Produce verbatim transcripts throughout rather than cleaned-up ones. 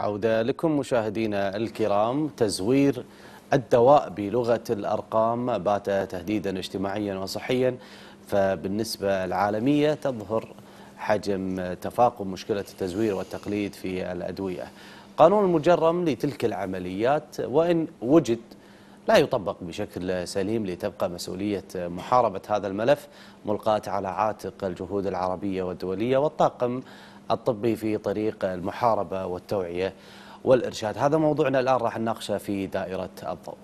عودة لكم مشاهدينا الكرام. تزوير الدواء بلغة الأرقام بات تهديدا اجتماعيا وصحيا، فبالنسبة العالمية تظهر حجم تفاقم مشكلة التزوير والتقليد في الأدوية. قانون المجرم لتلك العمليات وإن وجد لا يطبق بشكل سليم، لتبقى مسؤولية محاربة هذا الملف ملقاة على عاتق الجهود العربية والدولية والطاقم الطبي في طريق المحاربة والتوعية والإرشاد. هذا موضوعنا الآن راح نناقشه في دائرة الضوء.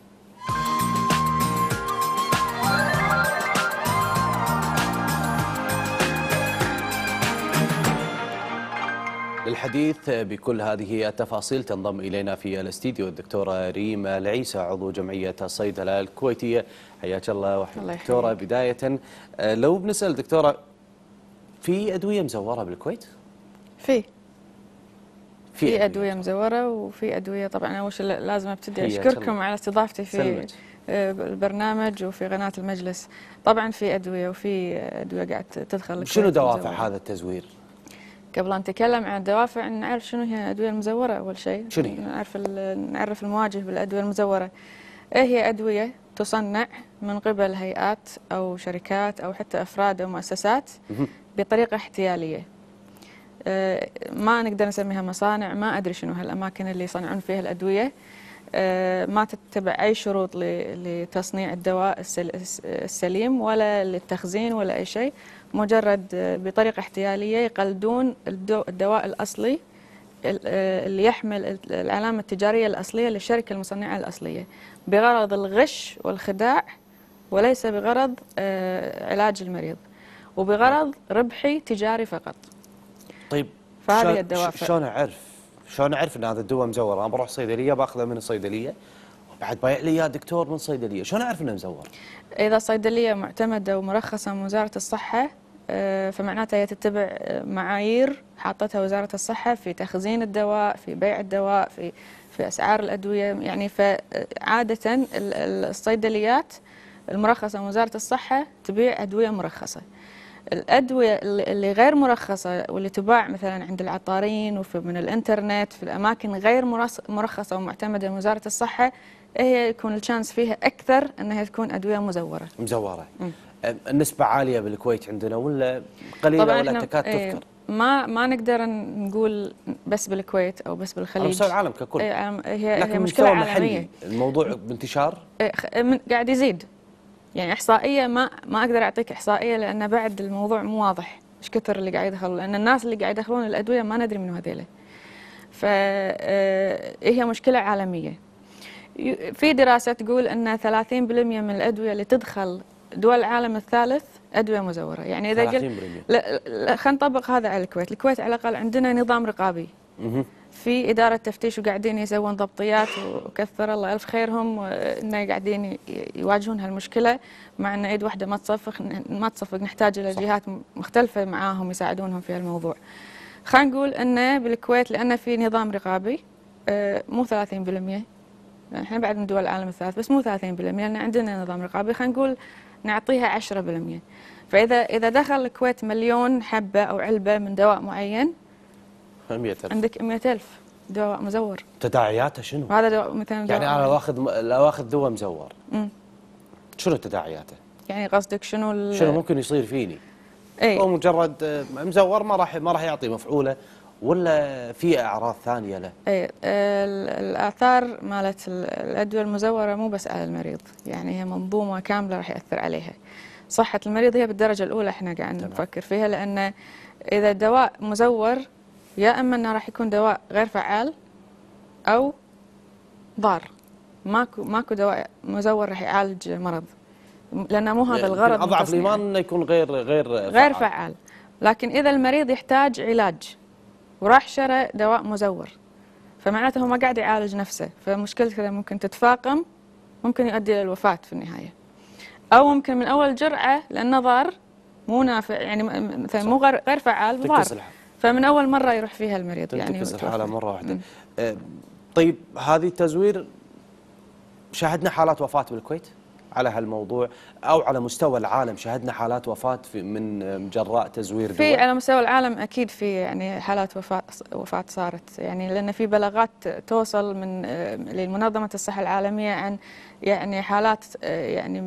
للحديث بكل هذه التفاصيل تنضم إلينا في الاستديو الدكتورة ريم العيسى، عضو جمعية الصيدلة الكويتية. حياك الله دكتورة. بداية لو بنسأل دكتورة، في أدوية مزورة بالكويت؟ في في, في أدوية مزورة وفي أدوية. طبعا أول شيء لازم أبتدي أشكركم على استضافتي في سلمت. البرنامج وفي قناة المجلس. طبعا في أدوية وفي أدوية قاعد تدخل. شنو دوافع هذا التزوير؟ قبل أن نتكلم عن الدوافع نعرف شنو هي الأدوية المزورة. أول شيء شنو نعرف نعرف المواجه بالأدوية المزورة. إيه هي أدوية تصنع من قبل هيئات أو شركات أو حتى أفراد أو مؤسسات بطريقة احتيالية. ما نقدر نسميها مصانع، ما أدري شنو هالأماكن اللي يصنعون فيها الأدوية. ما تتبع أي شروط لتصنيع الدواء السليم ولا للتخزين ولا أي شيء، مجرد بطريقة احتيالية يقلدون الدواء الأصلي اللي يحمل العلامة التجارية الأصلية للشركة المصنعة الأصلية، بغرض الغش والخداع وليس بغرض علاج المريض، وبغرض ربحي تجاري فقط. طيب فهذه الدوافع. شلون أعرف شلون أعرف أن هذا الدواء مزور؟ أنا بروح صيدلية باخذه من الصيدلية وبعد بايع لي إياه دكتور من صيدلية، شلون أعرف أنه مزور؟ إذا الصيدلية معتمدة ومرخصة من وزارة الصحة فمعناتها هي تتبع معايير حاطتها وزارة الصحة في تخزين الدواء، في بيع الدواء، في في أسعار الأدوية. يعني فعادة الصيدليات المرخصة من وزارة الصحة تبيع أدوية مرخصة. الأدوية اللي غير مرخصة واللي تباع مثلا عند العطارين وفي من الإنترنت في الأماكن غير مرخصة ومعتمدة من وزارة الصحة، هي يكون الشانس فيها أكثر أنها تكون أدوية مزورة. مزورة. م. النسبة عالية بالكويت عندنا ولا قليلة ولا تكاد تذكر؟ ما ما نقدر نقول بس بالكويت أو بس بالخليج. على مستوى العالم ككل. هي هي لكن مشكلة عالمية. محلي الموضوع بانتشار؟ قاعد يزيد. يعني إحصائية ما ما أقدر أعطيك إحصائية لأن بعد الموضوع مو واضح إيش كثر اللي قاعد يدخلون، لأن الناس اللي قاعد يدخلون الأدوية ما ندري منو هذيله. فهي مشكلة عالمية. في دراسة تقول أن ثلاثين بالمئة من الأدوية اللي تدخل دول العالم الثالث أدوية مزورة. يعني إذا قلت لا خلينا نطبق هذا على الكويت. الكويت على الأقل عندنا نظام رقابي، في إدارة تفتيش وقاعدين يسوون ضبطيات وكثر الله ألف خيرهم إنه قاعدين يواجهون هالمشكلة، مع أن إيد واحدة ما تصفق ما تصفق نحتاج إلى جهات مختلفة معاهم يساعدونهم في هالموضوع. خلينا نقول أن بالكويت لأن في نظام رقابي مو ثلاثين بالمئة، يعني احنا بعد من دول العالم الثالث بس مو ثلاثين بالمئة لأن عندنا نظام رقابي، خلينا نقول نعطيها عشرة بالمئة. فإذا إذا دخل الكويت مليون حبة أو علبة من دواء معين مئة ألف. عندك مئة ألف دواء مزور. تداعياته شنو؟ هذا دواء مثلا يعني أنا لو آخذ لو آخذ دواء مزور امم شنو تداعياته؟ يعني قصدك شنو شنو ممكن يصير فيني؟ اي هو مجرد مزور ما راح ما راح يعطي مفعوله ولا في أعراض ثانية له؟ اي الآثار مالت الأدوية المزورة مو بس على المريض، يعني هي منظومة كاملة راح يأثر عليها. صحة المريض هي بالدرجة الأولى احنا قاعد نفكر فيها، لأن إذا الدواء مزور يا اما انه راح يكون دواء غير فعال او ضار. ماكو ماكو دواء مزور راح يعالج مرض، لانه مو هذا الغرض. اضعف الايمان انه يكون غير غير فعال. غير فعال. لكن اذا المريض يحتاج علاج وراح شرى دواء مزور فمعناته هو ما قاعد يعالج نفسه، فمشكلته كذا ممكن تتفاقم، ممكن يؤدي الى الوفاه في النهايه، او ممكن من اول جرعه لانه ضار مو نافع، يعني مثلا مو غير فعال ضار، فمن أول مرة يروح فيها المريض يعني تنتكس الحالة مرة واحدة. أه طيب هذه التزوير شاهدنا حالات وفاة بالكويت على هالموضوع او على مستوى العالم شهدنا حالات وفاه في من جراء تزوير في دول؟ على مستوى العالم اكيد في يعني حالات وفاه وفاه صارت، يعني لان في بلاغات توصل من لمنظمه الصحه العالميه عن يعني حالات يعني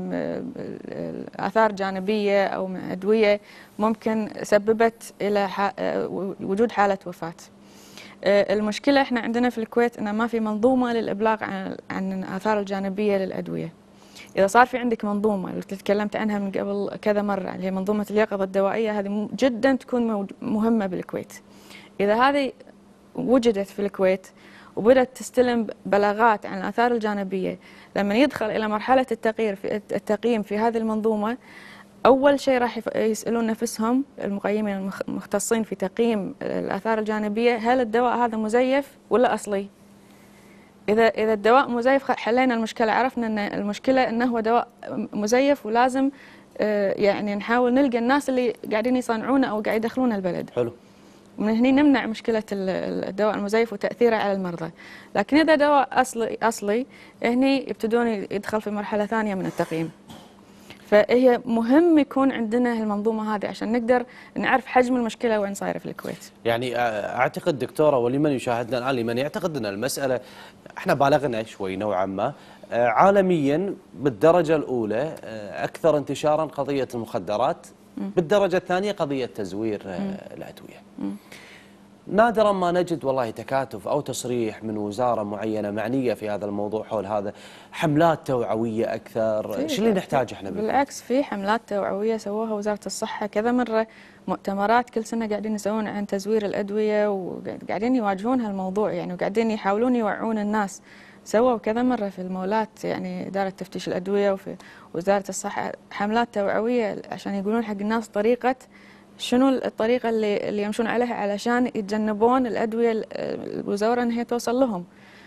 اثار جانبيه او ادويه ممكن سببت الى وجود حاله وفاه. المشكله احنا عندنا في الكويت ان ما في منظومه للابلاغ عن عن الاثار الجانبيه للادويه. إذا صار في عندك منظومة اللي تكلمت عنها من قبل كذا مرة اللي هي منظومة اليقظة الدوائية، هذه جدا تكون مهمة بالكويت. إذا هذه وجدت في الكويت وبدأت تستلم بلاغات عن الآثار الجانبية، لما يدخل إلى مرحلة التقييم في التقييم في هذه المنظومة، أول شيء راح يسألون نفسهم المقيمين المختصين في تقييم الآثار الجانبية، هل الدواء هذا مزيف ولا أصلي؟ إذا إذا الدواء مزيف حلينا المشكلة، عرفنا أن المشكلة أنه هو دواء مزيف ولازم يعني نحاول نلقى الناس اللي قاعدين يصنعونه أو قاعد يدخلونه البلد. حلو. ومن هنا نمنع مشكلة الدواء المزيف وتأثيره على المرضى. لكن إذا دواء أصلي أصلي هني يبتدون يدخل في مرحلة ثانية من التقييم. فهي مهم يكون عندنا المنظومة هذه عشان نقدر نعرف حجم المشكلة وين صايرة في الكويت. يعني أعتقد دكتورة، ولمن يشاهدنا الآن لمن يعتقد أن المسألة احنا بالغنا شوي نوعا ما، عالميا بالدرجة الأولى أكثر انتشارا قضية المخدرات، بالدرجة الثانية قضية تزوير الأدوية. نادرا ما نجد والله تكاتف أو تصريح من وزارة معينة معنية في هذا الموضوع حول هذا، حملات توعوية أكثر. شو اللي نحتاج احنا؟ بالعكس في حملات توعوية سووها وزارة الصحة كذا مرة، مؤتمرات كل سنة قاعدين يسوون عن تزوير الأدوية وقاعدين يواجهون هالموضوع يعني، وقاعدين يحاولون يوعون الناس. سووا كذا مرة في المولات يعني إدارة تفتيش الأدوية وفي وزارة الصحة حملات توعوية عشان يقولون حق الناس طريقة شنو الطريقة اللي اللي يمشون عليها علشان يتجنبون الأدوية المزورة إن هي توصل لهم.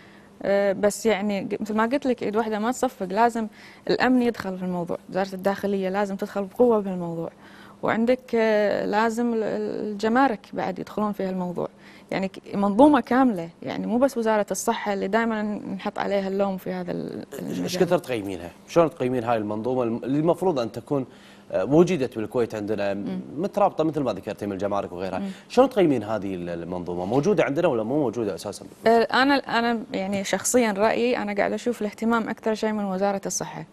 بس يعني مثل ما قلت لك ايد واحدة ما تصفق، لازم الأمن يدخل في الموضوع، وزارة الداخلية لازم تدخل بقوة في الموضوع، وعندك لازم الجمارك بعد يدخلون في الموضوع، يعني منظومة كاملة، يعني مو بس وزارة الصحة اللي دائما نحط عليها اللوم في هذا المجال. ايش كثر تقيمينها؟ شلون تقيمين هاي المنظومة اللي المفروض أن تكون وجدت بالكويت عندنا مترابطه مثل ما ذكرتي من الجمارك وغيرها، شلون تقيمين هذه المنظومه؟ موجوده عندنا ولا مو موجوده اساسا؟ انا انا يعني شخصيا رايي انا قاعده اشوف الاهتمام اكثر شيء من وزاره الصحه.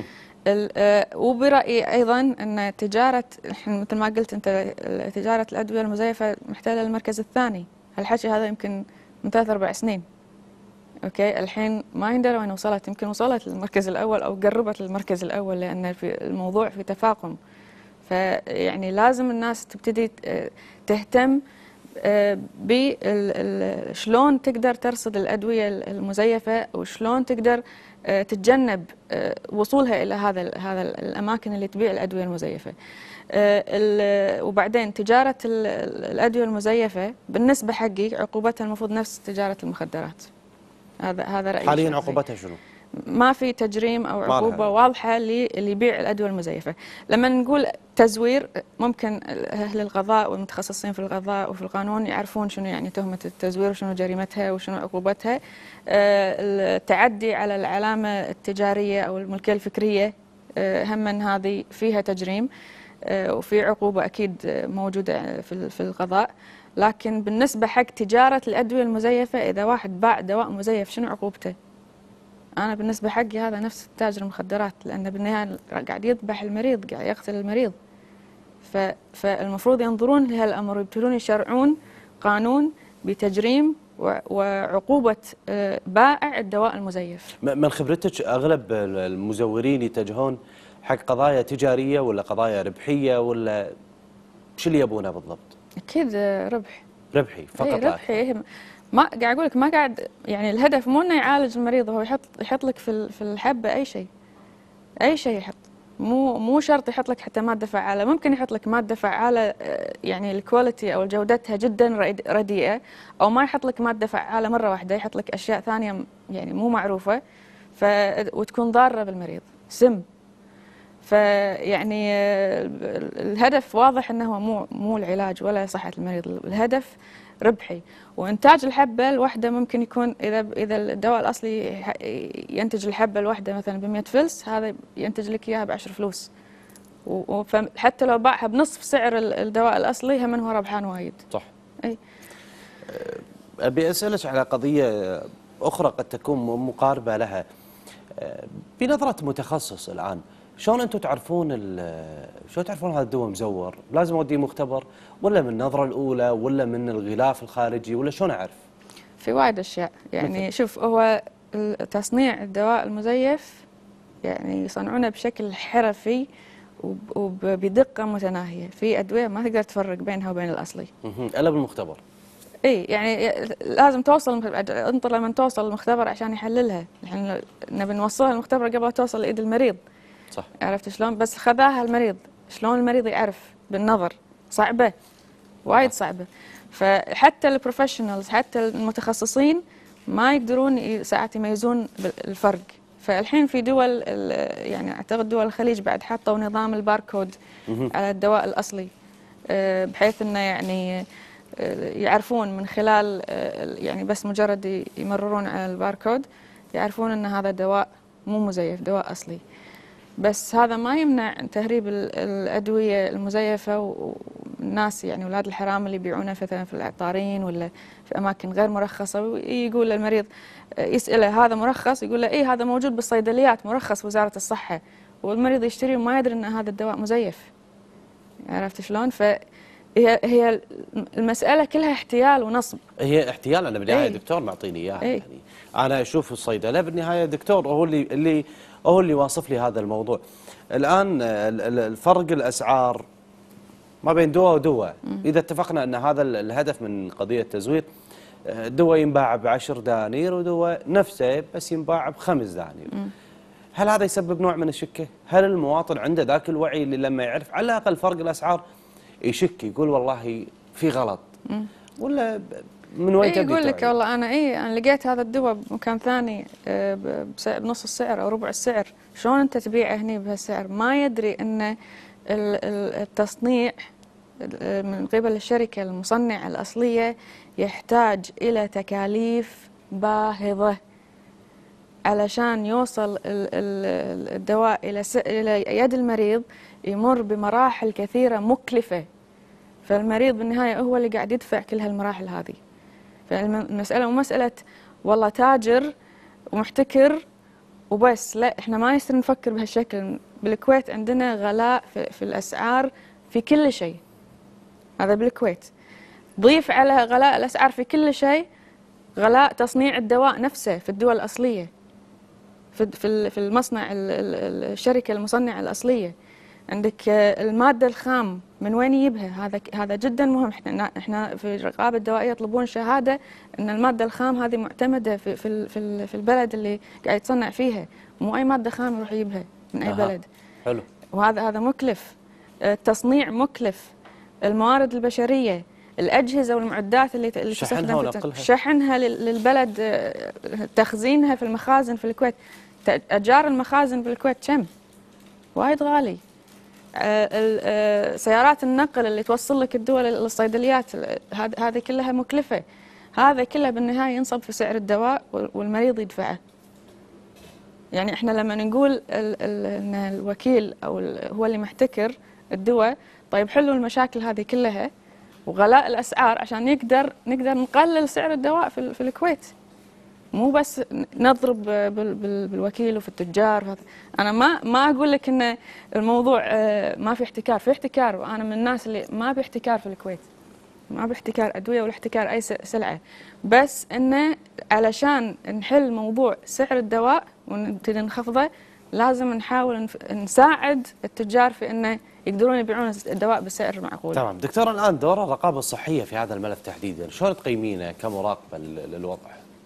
وبرايي ايضا ان تجاره مثل ما قلت انت تجاره الادويه المزيفه محتله المركز الثاني، هالحكي هذا يمكن من ثلاث اربع سنين. اوكي الحين ما يندرى وين وصلت، يمكن وصلت للمركز الاول او قربت للمركز الاول، لان في الموضوع في تفاقم. فيعني لازم الناس تبتدي تهتم بشلون تقدر ترصد الادويه المزيفه وشلون تقدر تتجنب وصولها الى هذا هذا الاماكن اللي تبيع الادويه المزيفه. وبعدين تجاره الادويه المزيفه بالنسبه حقي عقوبتها المفروض نفس تجاره المخدرات. هذا هذا رأيي. حاليا عقوبتها شنو؟ ما في تجريم او عقوبه واضحه اللي يبيع الادويه المزيفه. لما نقول تزوير ممكن اهل القضاء والمتخصصين في القضاء وفي القانون يعرفون شنو يعني تهمه التزوير وشنو جريمتها وشنو عقوبتها. التعدي على العلامه التجاريه او الملكيه الفكريه هم هذه فيها تجريم وفي عقوبه اكيد موجوده في في القضاء. لكن بالنسبة حق تجارة الأدوية المزيفة، إذا واحد باع دواء مزيف شنو عقوبته؟ أنا بالنسبة حقي هذا نفس تاجر المخدرات، لأنه بالنهاية قاعد يذبح المريض، قاعد يقتل المريض. فالمفروض ينظرون لهالأمر ويبتدون يشرعون قانون بتجريم وعقوبة بائع الدواء المزيف. من خبرتك أغلب المزورين يتجهون حق قضايا تجارية ولا قضايا ربحية ولا شو اللي يبونه بالضبط؟ أكيد ربح. ربحي فقط. اي ربحي. ما قاعد اقول لك ما قاعد يعني الهدف مو انه يعالج المريض، هو يحط يحط لك في في الحبه اي شيء. اي شيء يحط، مو مو شرط يحط لك حتى ماده فعاله، ممكن يحط لك ماده فعاله يعني الكواليتي او جودتها جدا رديئه، او ما يحط لك ماده فعاله مره واحده، يحط لك اشياء ثانيه يعني مو معروفه ف وتكون ضاره بالمريض، سم. فيعني الهدف واضح انه هو مو مو العلاج ولا صحه المريض، الهدف ربحي. وإنتاج الحبة الواحدة ممكن يكون إذا إذا الدواء الأصلي ينتج الحبة الواحدة مثلا ب مئة فلس، هذا ينتج لك إياها بعشر فلوس. وحتى لو باعها بنصف سعر الدواء الأصلي هم هو ربحان وايد. صح. أي. أبي أسألك على قضية أخرى قد تكون مقاربة لها. بنظرة متخصص الآن، شلون أنتم تعرفون شلون تعرفون هذا الدواء مزور؟ لازم أوديه مختبر ولا من النظرة الأولى ولا من الغلاف الخارجي ولا شلون أعرف؟ في وايد أشياء يعني. مثل. شوف، هو تصنيع الدواء المزيف يعني يصنعونه بشكل حرفي وبدقة متناهية. في أدوية ما تقدر تفرق بينها وبين الأصلي إلا بالمختبر. اي يعني لازم توصل، انطر لما توصل المختبر عشان يحللها. احنا نبي نوصلها المختبر قبل لا توصل لايد المريض. صح. عرفت شلون؟ بس خذاها المريض، شلون المريض يعرف بالنظر؟ صعبة، وايد صعبة. فحتى البروفيشنالز، حتى المتخصصين ما يقدرون ساعات يميزون الفرق. فالحين في دول يعني اعتقد دول الخليج بعد حطوا نظام الباركود على الدواء الاصلي، بحيث انه يعني يعرفون من خلال يعني بس مجرد يمررون على الباركود يعرفون ان هذا دواء مو مزيف، دواء اصلي. بس هذا ما يمنع تهريب الادويه المزيفه، والناس يعني اولاد الحرام اللي يبيعونها مثلا في العطارين ولا في اماكن غير مرخصه، يقول للمريض يساله هذا مرخص؟ يقول له اي هذا موجود بالصيدليات، مرخص وزاره الصحه، والمريض يشتري وما يدري ان هذا الدواء مزيف. عرفت شلون؟ ف هي هي المسألة كلها احتيال ونصب. هي احتيال. أنا بالنهاية دكتور معطيني إياها. يعني أنا أشوف الصيدلة بالنهاية دكتور هو اللي اللي هو اللي واصف لي هذا الموضوع. الآن الفرق الأسعار ما بين دواء ودواء، إذا اتفقنا أن هذا الهدف من قضية التزوير، دواء ينباع بعشر دنانير ودواء نفسه بس ينباع بخمس دنانير، هل هذا يسبب نوع من الشكة؟ هل المواطن عنده ذاك الوعي اللي لما يعرف على الأقل فرق الأسعار يشك يقول والله في غلط؟ مم. ولا من وين تبي يقول لك والله انا اي انا لقيت هذا الدواء بمكان ثاني بنص السعر او ربع السعر، شلون انت تبيعه هني بهالسعر؟ ما يدري ان التصنيع من قبل الشركه المصنعه الاصليه يحتاج الى تكاليف باهظه علشان يوصل الدواء الى الى يد المريض، يمر بمراحل كثيره مكلفه. فالمريض بالنهاية هو اللي قاعد يدفع كل هالمراحل هذه. فالمسألة مو مسألة والله تاجر ومحتكر وبس، لا، احنا ما يصير نفكر بهالشكل. بالكويت عندنا غلاء في, في الأسعار في كل شيء، هذا بالكويت. ضيف على غلاء الأسعار في كل شيء غلاء تصنيع الدواء نفسه في الدول الأصلية، في في المصنع الشركة المصنعة الأصلية. عندك المادة الخام من وين يجيبها؟ هذا هذا جدا مهم. احنا احنا في الرقابة الدوائية يطلبون شهادة ان المادة الخام هذه معتمدة في في في, في البلد اللي قاعد يتصنع فيها، مو اي مادة خام يروح يجيبها من اي بلد. حلو. وهذا هذا مكلف، التصنيع مكلف، الموارد البشرية، الأجهزة والمعدات اللي اللي تستخدم شحنها للبلد، تخزينها في المخازن في الكويت. أجار المخازن في الكويت كم؟ وايد غالي. سيارات النقل اللي توصل لك الدواء للصيدليات هذه كلها مكلفة. هذا كله بالنهاية ينصب في سعر الدواء والمريض يدفعه. يعني احنا لما نقول ان الوكيل او هو اللي محتكر الدواء، طيب حلوا المشاكل هذه كلها وغلاء الاسعار عشان نقدر نقدر نقلل سعر الدواء في, في الكويت، مو بس نضرب بالوكيل وفي التجار. انا ما ما اقول لك ان الموضوع ما في احتكار، في احتكار، وانا من الناس اللي ما باحتكار في الكويت، ما باحتكار ادويه ولا احتكار اي سلعه، بس انه علشان نحل موضوع سعر الدواء ونبتدي نخفضه لازم نحاول نساعد التجار في انه يقدرون يبيعون الدواء بسعر معقول. تمام. دكتور، الان دور الرقابه الصحيه في هذا الملف تحديدا، شلون تقيمينه كمراقبه للوضع؟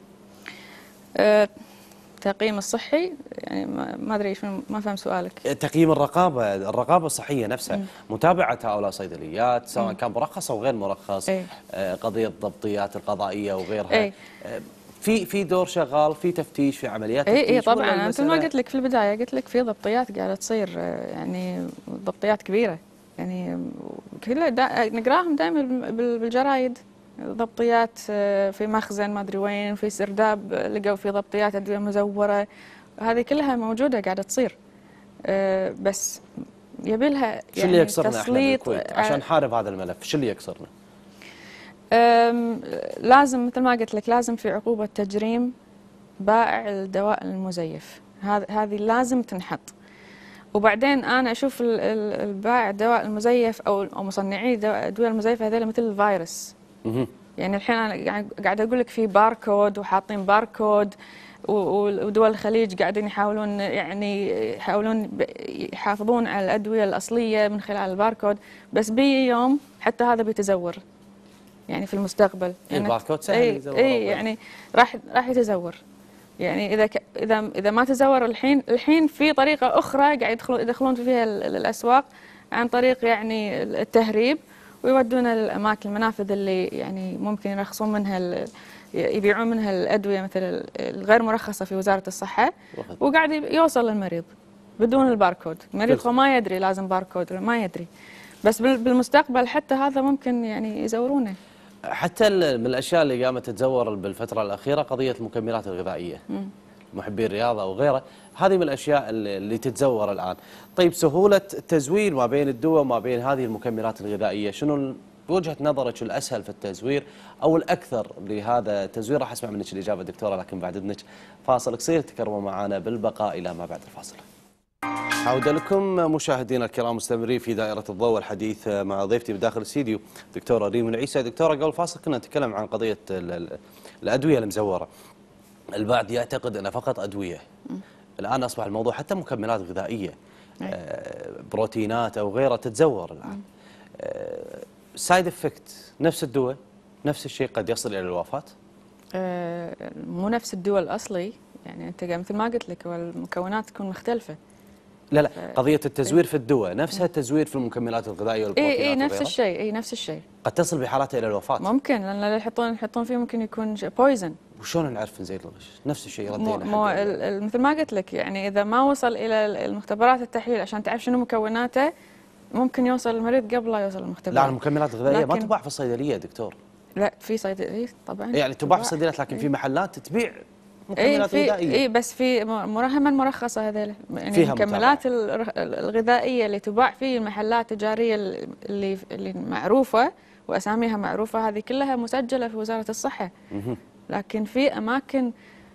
التقييم أه الصحي يعني ما ادري شنو، ما فهم سؤالك. تقييم الرقابه الرقابه الصحيه نفسها، م. متابعه هؤلاء الصيدليات سواء م. كان مرخص او غير مرخص، ايه؟ آه قضيه الضبطيات القضائيه وغيرها، ايه؟ آه في في دور شغال، في تفتيش، في عمليات ايه تفتيش. ايه طبعا. انا مثل ما قلت لك في البدايه، قلت لك في ضبطيات قاعده تصير، يعني ضبطيات كبيره، يعني كلها دا نقراهم دائما بالجرايد ضبطيات في مخزن ما ادري وين، في سرداب لقوا في ضبطيات ادويه مزوره، هذه كلها موجوده قاعده تصير. بس يبي لها يعني شو اللي يكسرنا احنا بالكويت عشان نحارب هذا الملف؟ شو اللي يكسرنا؟ لازم مثل ما قلت لك، لازم في عقوبه تجريم بائع الدواء المزيف، هذه لازم تنحط. وبعدين انا اشوف البائع الدواء المزيف او مصنعي الادويه المزيفه هذول مثل الفيروس. يعني الحين انا قاعد اقول لك في باركود وحاطين باركود، ودول الخليج قاعدين يحاولون يعني يحاولون يحافظون على الادويه الاصليه من خلال الباركود، بس بي يوم حتى هذا بيتزور يعني في المستقبل. يعني الباركود سهل يتزور. اي يعني راح راح يتزور. يعني اذا ك... اذا اذا ما تزور الحين الحين في طريقه اخرى قاعد يدخلون يدخلون فيها الاسواق عن طريق يعني التهريب، ويودونها للاماكن المنافذ اللي يعني ممكن يرخصون منها يبيعون منها الادويه مثل الغير مرخصه في وزاره الصحه، وقاعد يوصل للمريض بدون الباركود. المريض هو ما يدري لازم باركود، ما يدري. بس بالمستقبل حتى هذا ممكن يعني يزورونه. حتى من الاشياء اللي قامت تتزور بالفتره الاخيره قضيه المكملات الغذائيه، محبي الرياضه وغيره، هذه من الاشياء اللي تتزور الان. طيب سهوله التزوير ما بين الدواء وما بين هذه المكملات الغذائيه، شنو بوجهه نظرك الاسهل في التزوير او الاكثر لهذا التزوير؟ راح اسمع منك الاجابه دكتوره، لكن بعد اذنك فاصل قصير، تكرموا معنا بالبقاء الى ما بعد الفاصل. عودة لكم مشاهدينا الكرام، مستمرين في دائرة الضوء والحديث مع ضيفتي بداخل الاستديو دكتورة ريم العيسى. دكتورة قبل الفاصل كنا نتكلم عن قضية الأدوية المزورة. البعض يعتقد أنها فقط أدوية، الآن أصبح الموضوع حتى مكملات غذائية، بروتينات أو غيرها تتزور الآن. سايد افكت نفس الدواء نفس الشيء قد يصل إلى الوفاة؟ مو نفس الدواء الأصلي، يعني أنت مثل ما قلت لك والمكونات تكون مختلفة. لا لا قضية التزوير في الدواء نفسها التزوير في المكملات الغذائية والبروتينات. اي اي نفس الشيء، اي نفس الشيء. قد تصل بحالاتها إلى الوفاة. ممكن، لأن اللي يحطون يحطون فيه ممكن يكون بويزن. وشلون نعرف نزيد الغش؟ نفس الشيء ردينا. مو مثل ما قلت لك، يعني إذا ما وصل إلى المختبرات التحليل عشان تعرف شنو مكوناته، ممكن يوصل المريض قبل لا يوصل المختبرات. لا المكملات الغذائية ما تباع في الصيدلية دكتور. لا في صيدلية طبعا. يعني تباع في الصيدليات، لكن في محلات تبيع مكملات إيه غذائية. اي بس في مراهما مرخصة هذيل، يعني المكملات الغذائية اللي تباع في المحلات التجارية اللي اللي معروفة واساميها معروفة، هذه كلها مسجلة في وزارة الصحة. لكن في اماكن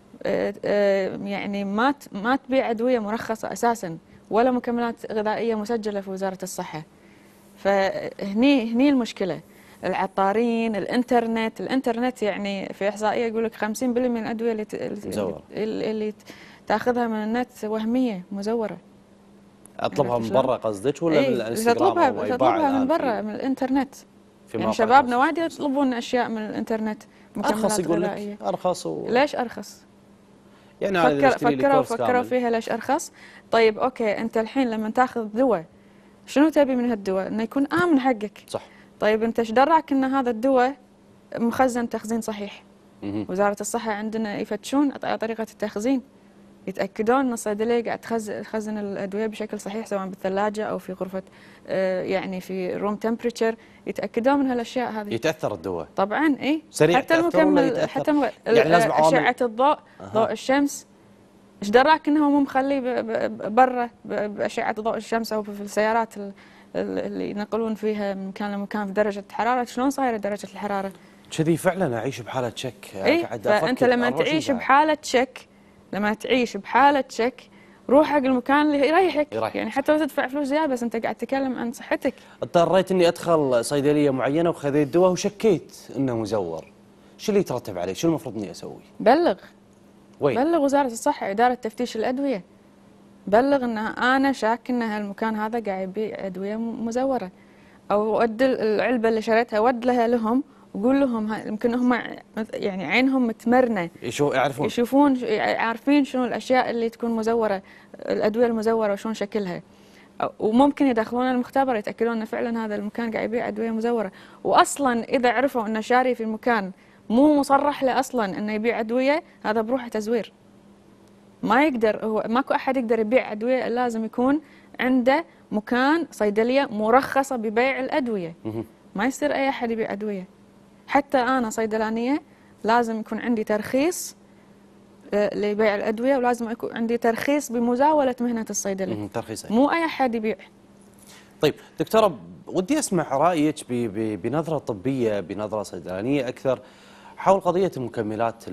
يعني ما ما تبيع ادوية مرخصة اساسا ولا مكملات غذائية مسجلة في وزارة الصحة. فهني هني المشكلة. العطارين، الانترنت، الانترنت يعني في احصائيه يقول لك خمسين بالمئة من الادويه اللي مزورة. اللي, اللي تاخذها من النت وهميه مزوره. اطلبها من برا قصدك ولا ايه من الانستغرام؟ تطلبها تطلبها من برا من الانترنت. يعني شبابنا وايد يطلبون اشياء من الانترنت، ارخص يقول لك ارخص و... ليش ارخص؟ يعني فكر فكروا فكروا فيها ليش ارخص؟ طيب اوكي انت الحين لما تاخذ دواء شنو تبي من هالدواء؟ انه يكون امن حقك. صح. طيب انت ايش دراك ان هذا الدواء مخزن تخزين صحيح؟ مه. وزارة الصحة عندنا يفتشون طريقة التخزين، يتأكدون ان الصيدلية قاعد تخزن الأدوية بشكل صحيح سواء بالثلاجة أو في غرفة يعني في روم تمبريتشر، يتأكدون من هالأشياء هذه. يتأثر الدواء طبعا اي سريع حتى المكمل حتى الم... يعني لازم أشعة الضوء أه. ضوء الشمس ايش دراك انه مو مخلي برا بأشعة ضوء الشمس أو في السيارات اللي ينقلون فيها من مكان لمكان في درجة الحرارة، شلون صايرة درجة الحرارة؟ كذي فعلا أعيش بحالة شك. إيه فأنت لما تعيش بحالة شك لما تعيش بحالة شك روح حق المكان اللي يريحك. يريح. يعني حتى لو تدفع فلوس زيادة بس أنت قاعد تتكلم عن صحتك. اضطريت إني أدخل صيدلية معينة وخذيت دواء وشكيت إنه مزور، شو اللي يترتب عليه؟ شو المفروض إني أسوي؟ بلغ. وين؟ بلغ وزارة الصحة، إدارة تفتيش الأدوية. بلغ ان انا شاك ان هالمكان هذا قاعد يبيع ادويه مزوره، او ود العلبه اللي شريتها ود لها لهم وقول لهم يمكن هم يعني عينهم متمرنه يشوفون يعرفون يشوفون عارفين شنو الاشياء اللي تكون مزوره، الادويه المزوره وشلون شكلها، وممكن يدخلون المختبر يتاكدون ان فعلا هذا المكان قاعد يبيع ادويه مزوره. واصلا اذا عرفوا انه شاري في مكان مو مصرح له اصلا انه يبيع ادويه، هذا بروحه تزوير. ما يقدر هو ماكو احد يقدر يبيع ادويه، لازم يكون عنده مكان صيدليه مرخصه ببيع الادويه. ما يصير اي احد يبيع ادويه. حتى انا صيدلانيه لازم يكون عندي ترخيص لبيع الادويه، ولازم يكون عندي ترخيص بمزاوله مهنه الصيدله. ترخيص مو اي احد يبيع. طيب دكتوره، ودي اسمع رايك بنظره طبيه، بنظره صيدلانيه اكثر حول قضيه المكملات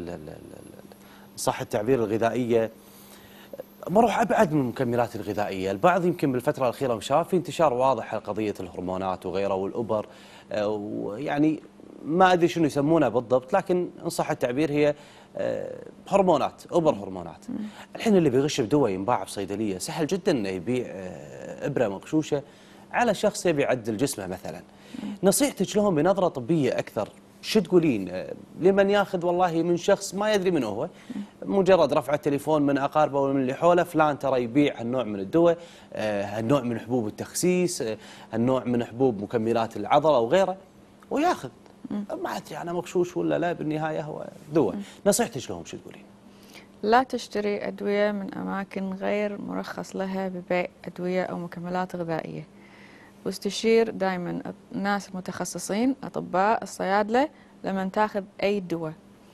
صح التعبير الغذائيه. بروح ابعد من المكملات الغذائيه، البعض يمكن بالفتره الاخيره شاف في انتشار واضح على قضيه الهرمونات وغيره والابر، ويعني ما ادري شنو يسمونها بالضبط، لكن ان صح التعبير هي هرمونات، ابر هرمونات. الحين اللي بيغش بدواء ينباع بصيدليه سهل جدا انه يبيع ابره مغشوشه على شخص يبي يعدل جسمه مثلا. نصيحتك لهم بنظره طبيه اكثر شو تقولين لمن ياخذ والله من شخص ما يدري من هو، مجرد رفع التليفون من اقاربه ومن اللي حوله فلان ترى يبيع هالنوع من الدواء، هالنوع من حبوب التخسيس، هالنوع من حبوب مكملات العضله وغيره، وياخذ ما ادري انا مغشوش ولا لا، بالنهايه هو دواء. نصيحتك لهم شو تقولين؟ لا تشتري ادويه من اماكن غير مرخص لها ببيع ادويه او مكملات غذائيه. واستشير دائما الناس المتخصصين، اطباء، الصيادله لما تاخذ اي دواء.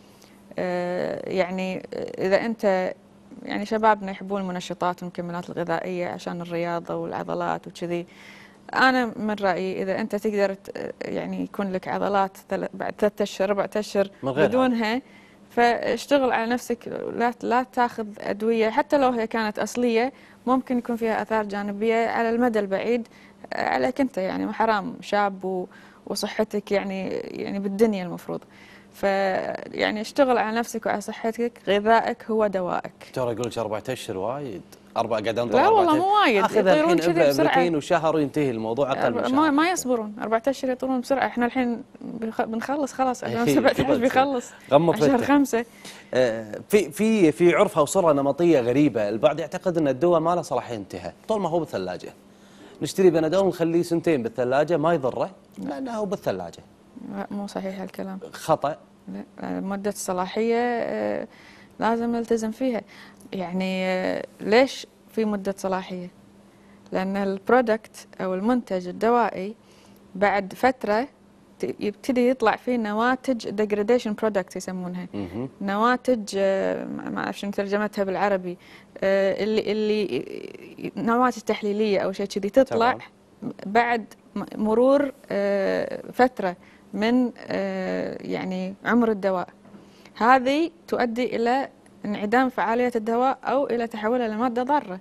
أه يعني اذا انت يعني شبابنا يحبون المنشطات والمكملات الغذائيه عشان الرياضه والعضلات وكذي، انا من رايي اذا انت تقدر يعني يكون لك عضلات بعد ثلاثة اشهر اربعة اشهر بدونها، فاشتغل على نفسك. لا لا تاخذ ادويه حتى لو هي كانت اصليه، ممكن يكون فيها اثار جانبيه على المدى البعيد عليك انت، يعني حرام، شاب وصحتك يعني يعني بالدنيا المفروض. فيعني اشتغل على نفسك وعلى صحتك، غذائك هو دوائك. ترى يقول لك اربعة اشهر وايد، اربع قاعد انطر. لا والله مو وايد، يطيرون كذي بسرعه وشهر وينتهي الموضوع، اقل من شهر. ما, ما يصبرون اربعة اشهر، يطيرون بسرعه. احنا الحين بنخلص خلاص، ألفين وسبعة عشر بيخلص شهر خمسة. آه في في في عرفها وصوره نمطيه غريبه، البعض يعتقد ان الدواء ما له صلاحيه انتهى طول ما هو بالثلاجه. نشتري بنادول نخليه سنتين بالثلاجه ما يضره لانه هو بالثلاجه. لا مو صحيح هالكلام، خطأ. لا، مدة الصلاحية آه لازم نلتزم فيها. يعني آه ليش في مدة صلاحية؟ لأن البرودكت أو المنتج الدوائي بعد فترة يبتدي يطلع فيه نواتج degradation products يسمونها. نواتج آه ما أعرف شنو ترجمتها بالعربي، آه اللي اللي نواتج تحليلية أو شيء كذي تطلع طبعا بعد مرور آه فترة من آه يعني عمر الدواء. هذه تؤدي إلى انعدام فعالية الدواء أو إلى تحولها لمادة ضارة.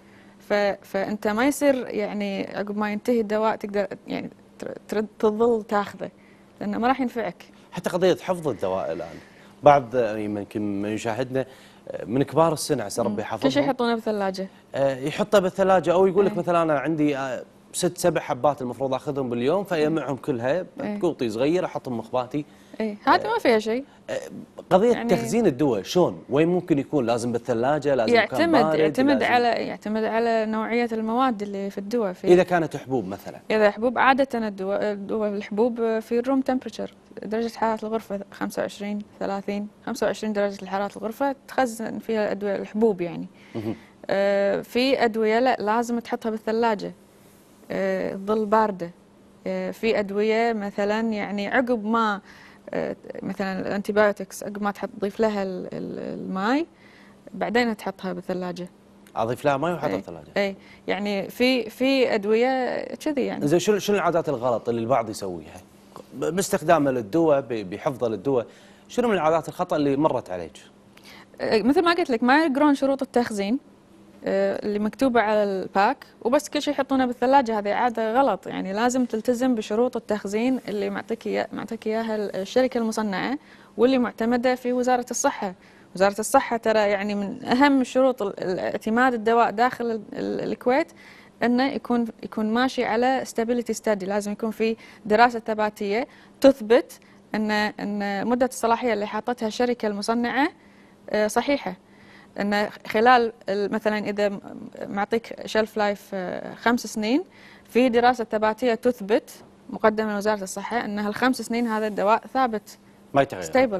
فأنت ما يصير يعني عقب ما ينتهي الدواء تقدر يعني ترد تظل تاخذه، لأنه ما راح ينفعك. حتى قضية حفظ الدواء الآن بعض يمكن من يشاهدنا من كبار السن عسى ربي يحفظهم، كل شيء يحطونه بالثلاجة. آه يحطه بالثلاجة، أو يقول لك مثلا أنا عندي آه ست سبع حبات المفروض اخذهم باليوم، فيجمعهم كلها بقوطي صغير احطهم مخباتي. اي هذه ما فيها شيء. قضيه يعني تخزين الدواء شلون؟ وين ممكن يكون؟ لازم بالثلاجه؟ لازم يعتمد بارد يعتمد لازم على يعتمد على نوعيه المواد اللي في الدواء. في اذا كانت حبوب مثلا، اذا حبوب عاده الدواء الدواء الحبوب في الروم تمبرتشر، درجه حراره الغرفه خمسة وعشرين ثلاثين خمسة وعشرين درجه حراره الغرفه تخزن فيها الادويه الحبوب يعني. آه في ادويه لا لازم تحطها بالثلاجه تظل آه باردة. آه في أدوية مثلا يعني عقب ما آه مثلا الانتيبيوتكس عقب ما تحط تضيف لها الماء بعدين تحطها بالثلاجة. أضيف لها ماء وأحطها بالثلاجة. أي يعني في في أدوية كذي يعني. زين شنو شنو العادات الغلط اللي البعض يسويها باستخدامه للدواء بحفظه للدواء؟ شنو من العادات الخطأ اللي مرت عليك؟ آه مثل ما قلت لك ما يقرون شروط التخزين اللي مكتوبة على الباك وبس كل شيء يحطونه بالثلاجة. هذه عادة غلط، يعني لازم تلتزم بشروط التخزين اللي معطيك إياه معطيك إياها الشركة المصنعة واللي معتمدة في وزارة الصحة. وزارة الصحة ترى يعني من أهم شروط اعتماد الدواء داخل الكويت أنه يكون يكون ماشي على stability study، لازم يكون في دراسة ثباتية تثبت أن أن مدة الصلاحية اللي حاطتها الشركة المصنعة صحيحة. أن خلال مثلا إذا معطيك شلف لايف خمس سنين، في دراسة ثباتية تثبت مقدمة من وزارة الصحة أن هالخمس سنين هذا الدواء ثابت ما يتغير ستيبل.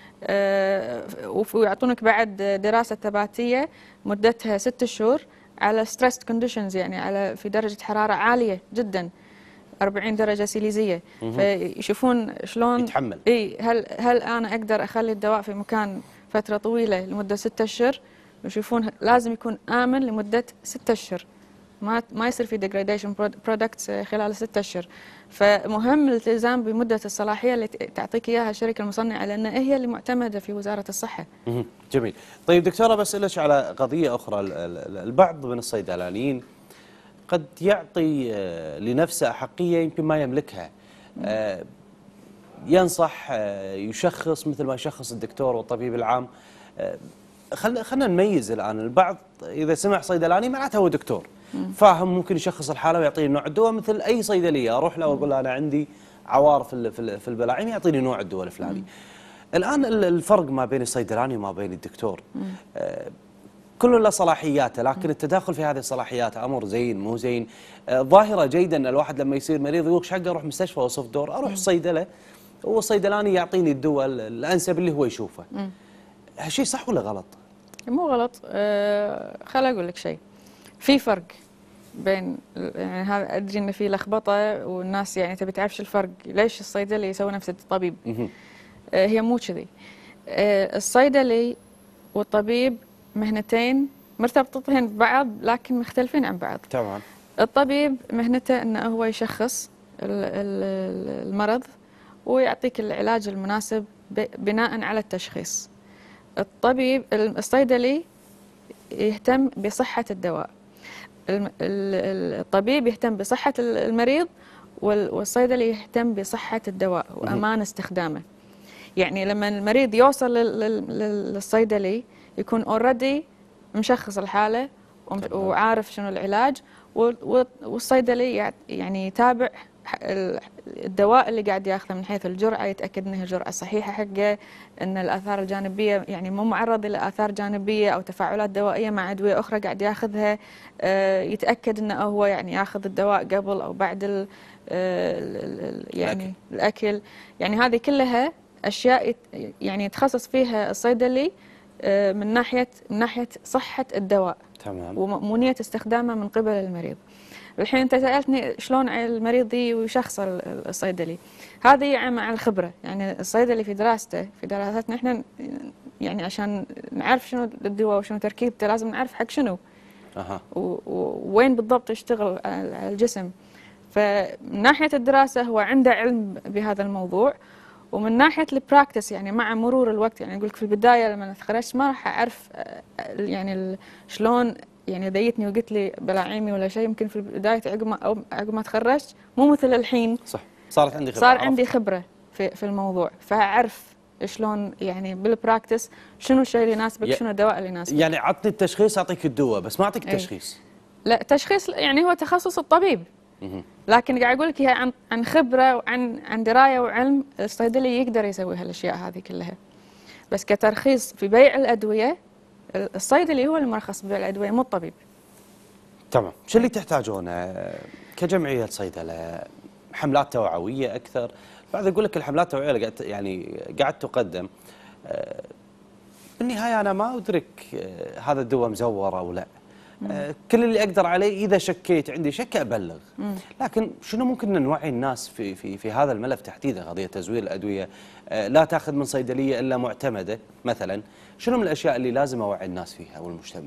أه ويعطونك بعد دراسة ثباتية مدتها ست شهور على ستريس كونديشنز، يعني على في درجة حرارة عالية جدا. أربعين درجة سيليزية، فيشوفون شلون يتحمل. اي هل هل انا اقدر اخلي الدواء في مكان فترة طويلة لمدة ستة اشهر، ويشوفون لازم يكون آمن لمدة ستة اشهر، ما ما يصير في ديجراديشن برودكتس خلال ستة اشهر. فمهم الالتزام بمدة الصلاحية اللي تعطيك اياها الشركة المصنعة، لان هي اللي معتمدة في وزارة الصحة. جميل. طيب دكتورة، بسألك على قضية أخرى. البعض من الصيدلانيين قد يعطي لنفسه أحقية يمكن ما يملكها، ينصح، يشخص مثل ما يشخص الدكتور والطبيب العام. خلينا خلينا نميز الآن. البعض إذا سمع صيدلاني معناته هو دكتور فاهم، ممكن يشخص الحالة ويعطيني نوع الدواء مثل أي صيدلية أروح له وأقول له أنا عندي عوار في في البلاعيم، يعطيني نوع الدواء الفلاني. الآن الفرق ما بين الصيدلاني وما بين الدكتور، آه كل له صلاحياته، لكن التداخل في هذه الصلاحيات أمر زين مو زين. آه ظاهرة جيدة أن الواحد لما يصير مريض يقول حقه أروح مستشفى وصف دور، أروح الصيدلة والصيدلاني يعطيني الدواء الأنسب اللي هو يشوفه. هالشيء صح ولا غلط؟ مو غلط. آه خل أقول لك شيء، في فرق بين، يعني هذا أدري إن في لخبطة والناس يعني تبي تعرف شو الفرق، ليش الصيدلي يسوي نفس الطبيب؟ آه هي مو كذي. آه الصيدلي والطبيب مهنتين مرتبطتين ببعض لكن مختلفين عن بعض. تمام. الطبيب مهنته انه هو يشخص المرض ويعطيك العلاج المناسب بناء على التشخيص. الطبيب الصيدلي يهتم بصحة الدواء، الطبيب يهتم بصحة المريض، والصيدلي يهتم بصحة الدواء وأمان استخدامه. يعني لما المريض يوصل للصيدلي يكون اوريدي مشخص الحالة وعارف شنو العلاج، والصيدلي يعني يتابع الدواء اللي قاعد ياخذه من حيث الجرعة، يتأكد انها الجرعة صحيحة حقه، ان الآثار الجانبية يعني مو معرض لآثار جانبية أو تفاعلات دوائية مع أدوية أخرى قاعد ياخذها، يتأكد انه هو يعني ياخذ الدواء قبل أو بعد ال يعني الأكل. يعني هذه كلها أشياء يعني يتخصص فيها الصيدلي من ناحية من ناحية صحة الدواء. تمام. ومأمونية استخدامه من قبل المريض. الحين أنت سألتني شلون المريض ويشخص الصيدلي، هذه مع الخبرة. يعني الصيدلي في دراسته في دراستنا احنا يعني عشان نعرف شنو الدواء وشنو تركيبته لازم نعرف حق شنو. أها. ووين بالضبط يشتغل على الجسم. فمن ناحية الدراسة هو عنده علم بهذا الموضوع، ومن ناحية البراكتس يعني مع مرور الوقت، يعني أقول لك في البداية لما تخرجت ما راح أعرف يعني شلون يعني ضيتني وقلت لي بلاعيمي ولا شيء، يمكن في البداية عقب ما أو عقب ما تخرجت مو مثل الحين. صح. صارت عندي خبرة. صار عندي خبرة في في الموضوع، فأعرف شلون يعني بالبراكتس شنو الشيء اللي يناسبك، شنو الدواء اللي يناسبك. يعني عطني التشخيص أعطيك الدواء بس ما أعطيك التشخيص. لا تشخيص يعني هو تخصص الطبيب. لكن قاعد اقول لك هي عن عن خبره وعن عن درايه وعلم. الصيدلي يقدر يسوي هالاشياء هذه كلها، بس كترخيص في بيع الادويه الصيدلي هو المرخص ببيع الادويه مو الطبيب. تمام. شو اللي تحتاجونه كجمعيه صيدله؟ حملات توعويه اكثر؟ بعد يقول لك الحملات التوعويه اللي قاعد يعني قاعد تقدم، بالنهايه انا ما ادرك هذا الدواء مزور او لا. آه كل اللي اقدر عليه اذا شكيت عندي شك ابلغ. مم. لكن شنو ممكن نوعي الناس في في في هذا الملف تحديدا، قضيه تزوير الادويه؟ آه لا تاخذ من صيدليه الا معتمده مثلا، شنو من الاشياء اللي لازم اوعي الناس فيها والمجتمع؟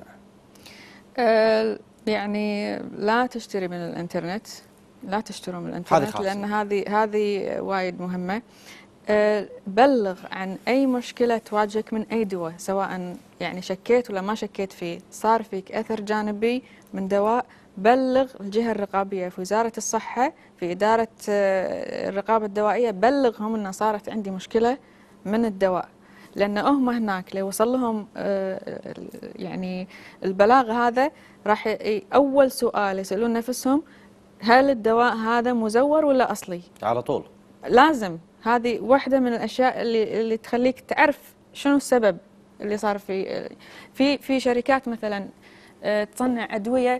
آه يعني لا تشتري من الانترنت، لا تشتروا من الانترنت لان هذه هذه وايد مهمه. أه بلغ عن أي مشكلة تواجهك من أي دواء، سواء يعني شكيت ولا ما شكيت فيه، صار فيك أثر جانبي من دواء، بلغ الجهة الرقابية في وزارة الصحة في إدارة الرقابة الدوائية، بلغهم أن صارت عندي مشكلة من الدواء، لأن هم هناك لو وصل لهم أه يعني البلاغ هذا راح أول سؤال يسألون نفسهم هل الدواء هذا مزور ولا أصلي؟ على طول لازم. هذه واحدة من الأشياء اللي اللي تخليك تعرف شنو السبب اللي صار في في في شركات مثلا تصنع أدوية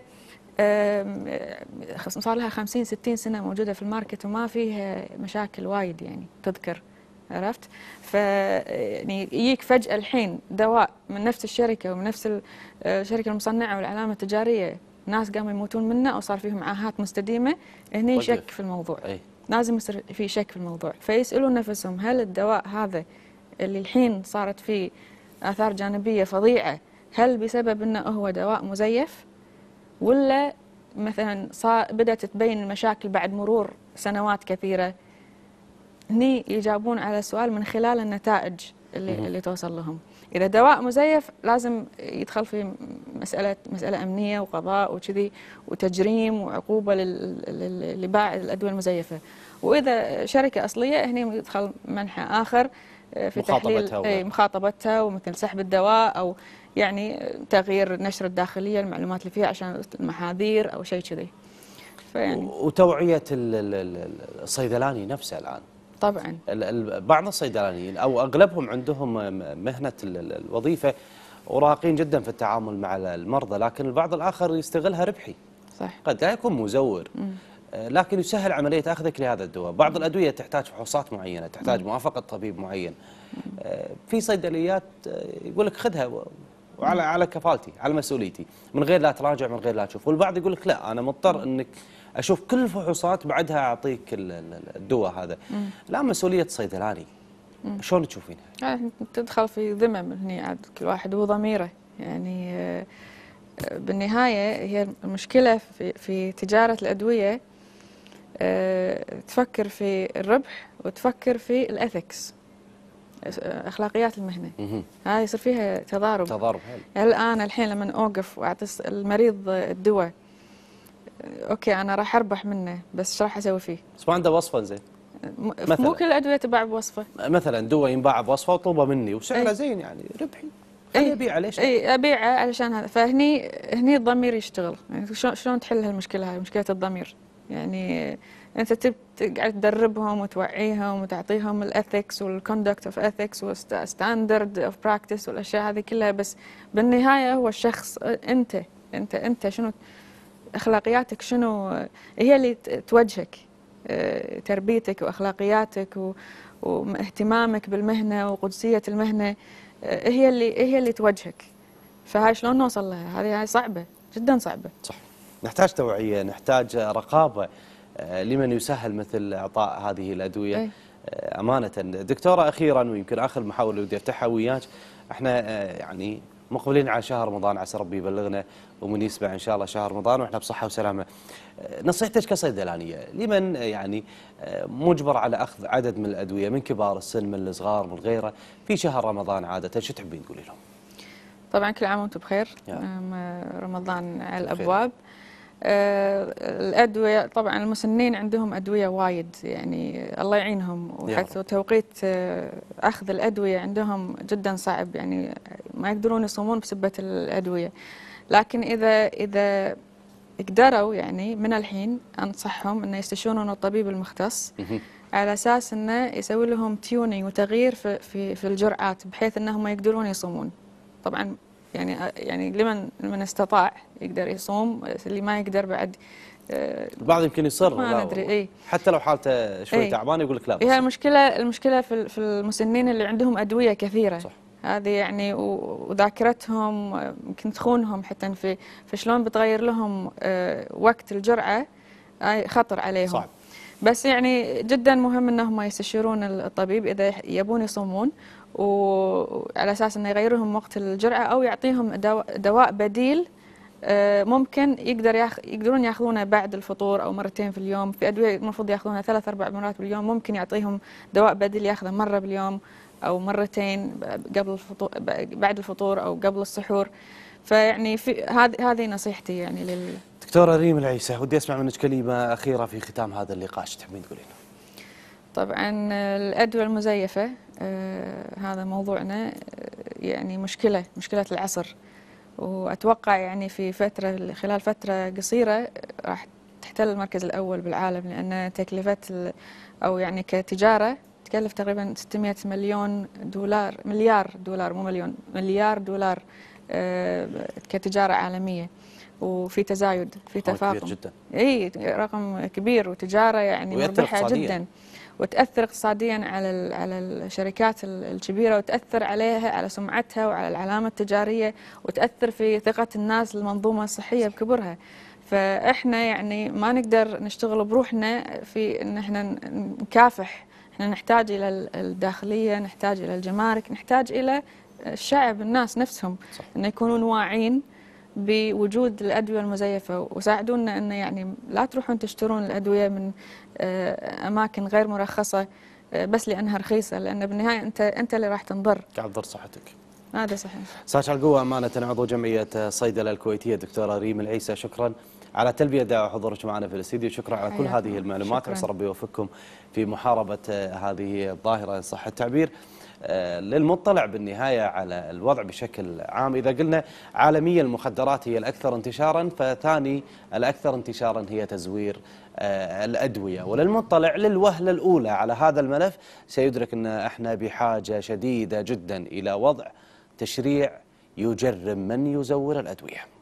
صار لها خمسين ستين سنة موجودة في الماركت وما فيها مشاكل وايد يعني تذكر، عرفت؟ ف يعني يجيك فجأة الحين دواء من نفس الشركة ومن نفس الشركة المصنعة والعلامة التجارية ناس قاموا يموتون منه أو صار فيهم عاهات مستديمة، هني شك في الموضوع. أي. لازم يصير في شك في الموضوع، فيسألون نفسهم هل الدواء هذا اللي الحين صارت فيه آثار جانبية فظيعة هل بسبب أنه هو دواء مزيف، ولا مثلا صار بدأت تبين المشاكل بعد مرور سنوات كثيرة؟ هني يجاوبون على السؤال من خلال النتائج اللي, اللي توصل لهم. إذا دواء مزيف لازم يدخل في مسألة مسألة أمنية وقضاء وكذي وتجريم وعقوبة اللي باع الأدوية المزيفة. وإذا شركة أصلية هني يدخل منحى آخر في تحليل أي مخاطبتها ومثل سحب الدواء أو يعني تغيير النشر الداخلية المعلومات اللي فيها عشان المحاذير أو شيء كذي. فيعني وتوعية الصيدلاني نفسه الآن. طبعا بعض الصيدلانيين او اغلبهم عندهم مهنه الوظيفه وراقين جدا في التعامل مع المرضى، لكن البعض الاخر يستغلها ربحي. صح. قد لا يكون مزور مم. لكن يسهل عمليه اخذك لهذا الدواء. بعض مم. الادويه تحتاج فحوصات معينه، تحتاج مم. موافقه طبيب معين. مم. في صيدليات يقول لك خذها وعلى على كفالتي، على مسؤوليتي، من غير لا تراجع، من غير لا تشوف. والبعض يقول لك لا انا مضطر انك اشوف كل الفحوصات بعدها اعطيك الدواء هذا. مم. لا، مسؤوليه صيدلاني. مم. شلون تشوفينها؟ يعني تدخل في ذمم هني عاد كل واحد وضميره. يعني بالنهايه هي المشكله في في تجاره الادويه، تفكر في الربح وتفكر في الاثكس، اخلاقيات المهنه. هاي يصير فيها تضارب. تضارب هل الان الحين لما اوقف واعطي المريض الدواء، اوكي انا راح اربح منه بس ايش راح اسوي فيه؟ بس ما عنده وصفه زين. مو كل الادويه تباع بوصفه. مثلا دواء ينباع بوصفه وطلبه مني وسعره زين يعني ربحي، خليني ابيعه ليش؟ اي ابيعه علشان هذا. فهني هني الضمير يشتغل. يعني شلون تحل هالمشكله هاي، مشكله الضمير. يعني انت تقعد تدربهم وتوعيهم وتعطيهم الاثكس والكوندكت اوف اثكس والستاندرد اوف براكتس والاشياء هذه كلها، بس بالنهايه هو الشخص انت انت انت شنو اخلاقياتك، شنو هي اللي توجهك، تربيتك واخلاقياتك واهتمامك بالمهنه وقدسيه المهنه هي اللي هي اللي توجهك. فهاي شلون نوصل لها؟ هذه هاي صعبه جدا، صعبه. صح. نحتاج توعيه، نحتاج رقابه لمن يسهل مثل اعطاء هذه الادويه. أي. امانه دكتوره، اخيرا ويمكن اخر محاوله اللي ودي افتحها وياك، احنا يعني مقبلين على شهر رمضان، عسى ربي يبلغنا ومن يسمع ان شاء الله شهر رمضان واحنا بصحه وسلامه. نصيحتك كصيدلانيه لمن يعني مجبر على اخذ عدد من الادويه من كبار السن من الصغار من غيره في شهر رمضان عاده، شو تحبين تقولي لهم؟ طبعا كل عام وانتم بخير، رمضان على الابواب. آه الادويه طبعا المسنين عندهم ادويه وايد، يعني الله يعينهم، وحتى توقيت آه اخذ الادويه عندهم جدا صعب، يعني ما يقدرون يصومون بسبه الادويه. لكن اذا اذا قدروا يعني من الحين انصحهم انه يستشيرون الطبيب المختص على اساس انه يسوي لهم تيونينج وتغيير في في في الجرعات بحيث انهم يقدرون يصومون. طبعا يعني يعني لمن لمن استطاع يقدر يصوم، اللي ما يقدر بعد البعض يمكن يصر ما ندري. اي حتى لو حالته شوي تعبان يقول لك لا. هي المشكله المشكله في في المسنين اللي عندهم ادويه كثيره. صح. هذه يعني وذاكرتهم يمكن تخونهم حتى في في شلون بتغير لهم وقت الجرعه، خطر عليهم. صعب. بس يعني جدا مهم انهم يستشيرون الطبيب اذا يبون يصومون، وعلى اساس انه يغير لهم وقت الجرعه او يعطيهم دواء, دواء بديل ممكن يقدر ياخ يقدرون ياخذونه بعد الفطور او مرتين في اليوم. في ادويه المفروض ياخذونها ثلاث اربع مرات باليوم، ممكن يعطيهم دواء بديل ياخذه مره باليوم او مرتين قبل الفطور بعد الفطور او قبل السحور. فيعني في هذه هذه نصيحتي يعني لل دكتوره ريم العيسى، ودي اسمع منك كلمه اخيره في ختام هذا اللقاء، ايش تحبين تقولين؟ طبعا الادويه المزيفه آه هذا موضوعنا، يعني مشكله مشكله العصر، واتوقع يعني في فتره خلال فتره قصيره راح تحتل المركز الاول بالعالم، لان تكلفه او يعني كتجاره تكلف تقريبا ستمئة مليون دولار، مليار دولار مو مليون، مليار دولار آه كتجاره عالميه، وفي تزايد في تفاقم. كبير جدا. اي رقم كبير، وتجاره يعني مربحه جدا. وتأثر اقتصاديا على على الشركات الكبيرة، وتأثر عليها على سمعتها وعلى العلامة التجارية، وتأثر في ثقة الناس للمنظومة الصحية بكبرها. فإحنا يعني ما نقدر نشتغل بروحنا في إن إحنا نكافح، إحنا نحتاج إلى الداخلية، نحتاج إلى الجمارك، نحتاج إلى الشعب، الناس نفسهم صح. إن يكونون واعين بوجود الأدوية المزيفة، وساعدونا أن يعني لا تروحون تشترون الأدوية من أماكن غير مرخصة بس لأنها رخيصة، لأن بالنهاية أنت أنت اللي راح تنضر، قاعد تضر صحتك. هذا صحيح. ساعة القوة أمانة عضو جمعية الصيدلة الكويتية دكتورة ريم العيسى، شكرا على تلبية دعوة حضورك معنا في الاستديو، شكرا على كل هذه المعلومات، عسى ربي يوفقكم في محاربة هذه الظاهرة إن صح التعبير. للمطلع بالنهاية على الوضع بشكل عام، إذا قلنا عالميا المخدرات هي الأكثر انتشارا، فثاني الأكثر انتشارا هي تزوير الأدوية. وللمطلع للوهلة الأولى على هذا الملف سيدرك أن احنا بحاجة شديدة جدا إلى وضع تشريع يجرم من يزور الأدوية.